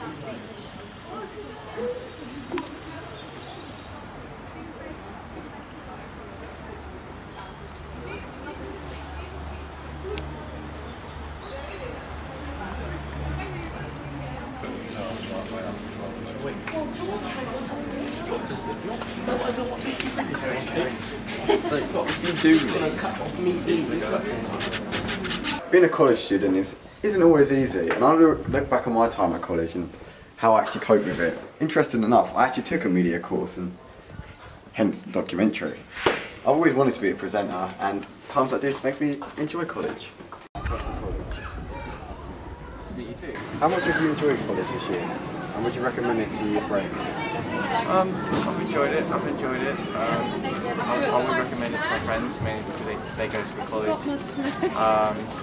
Being a college student isn't always easy, and I look back on my time at college and how I actually coped with it. Interesting enough, I actually took a media course, and hence documentary. I've always wanted to be a presenter, and times like this make me enjoy college. How much have you enjoyed college this year? And would you recommend it to your friends? I've enjoyed it. I would recommend it to my friends, mainly because they go to the college.